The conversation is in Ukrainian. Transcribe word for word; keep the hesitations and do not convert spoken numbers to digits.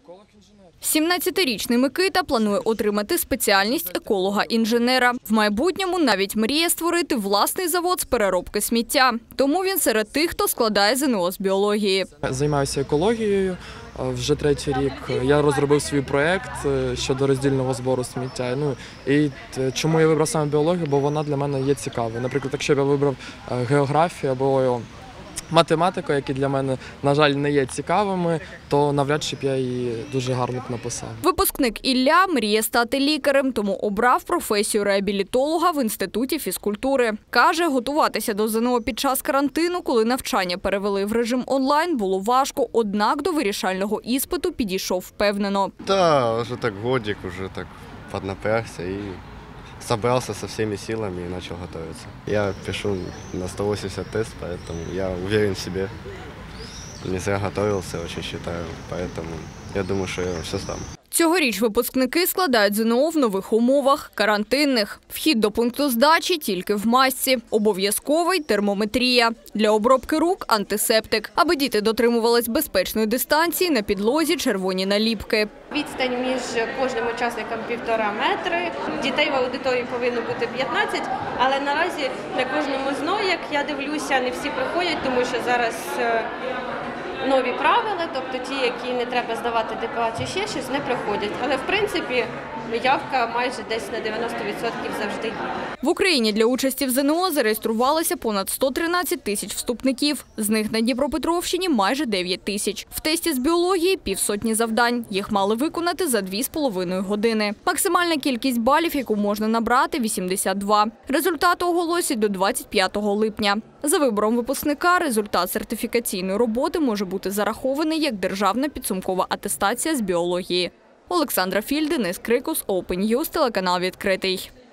сімнадцятирічний Микита планує отримати спеціальність еколога-інженера. В майбутньому навіть мріє створити власний завод з переробки сміття. Тому він серед тих, хто складає ЗНО з біології. Займаюся екологією вже третій рік. Я розробив свій проєкт щодо роздільного збору сміття. Ну, і чому я вибрав саме біологію? Бо вона для мене є цікавою. Наприклад, якщо б я вибрав географію або математику, які для мене, на жаль, не є цікавими, то навряд чи б я її дуже гарно б написав. Випускник Ілля мріє стати лікарем, тому обрав професію реабілітолога в Інституті фізкультури. Каже, готуватися до ЗНО під час карантину, коли навчання перевели в режим онлайн, було важко, однак до вирішального іспиту підійшов впевнено. Та, вже так годик, вже так піднапрягся і собрался со всеми силами и начал готовиться. Я пишу на сто восемьдесят тест, поэтому я уверен в себе. Не зря готовился, очень считаю, поэтому я думаю, что я все сдам. Цьогоріч випускники складають ЗНО в нових умовах – карантинних. Вхід до пункту здачі тільки в масці. Обов'язковий – термометрія. Для обробки рук – антисептик. Аби діти дотримувались безпечної дистанції, на підлозі – червоні наліпки. Відстань між кожним учасником півтора метри. Дітей в аудиторії повинно бути п'ятнадцять, але наразі на кожному ЗНО, як я дивлюся, не всі приходять, тому що зараз нові правила, тобто ті, які не треба здавати ДПА чи ще щось, не приходять. Але, в принципі, явка майже десь на дев'яносто відсотків завжди є. В Україні для участі в ЗНО зареєструвалося понад сто тринадцять тисяч вступників. З них на Дніпропетровщині майже дев'ять тисяч. В тесті з біології – півсотні завдань. Їх мали виконати за дві з половиною години. Максимальна кількість балів, яку можна набрати – вісімдесят два. Результати оголосять до двадцять п'ятого липня. За вибором випускника результат сертифікаційної роботи може бути зарахований як державна підсумкова атестація з біології. Олександра Філь, Денис Крикус, Open News, телеканал «Відкритий».